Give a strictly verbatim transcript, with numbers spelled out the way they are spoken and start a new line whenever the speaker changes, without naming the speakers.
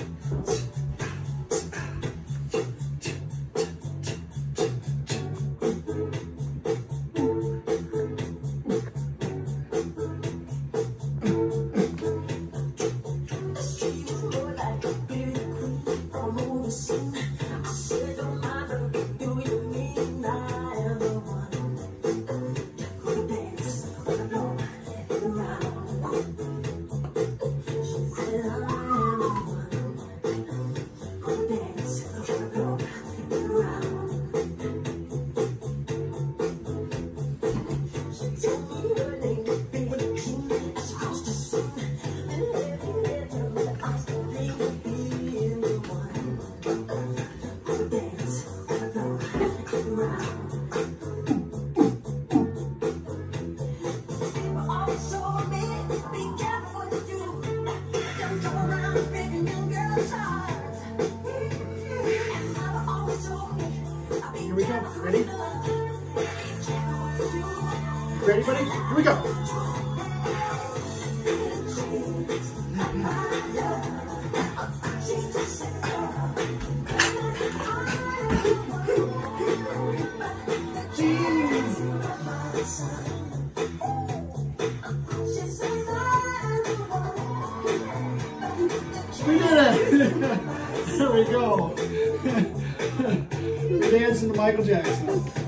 Here we go. Ready? Ready, buddy? Here we go. We did it! There we go. We're dancing to Michael Jackson.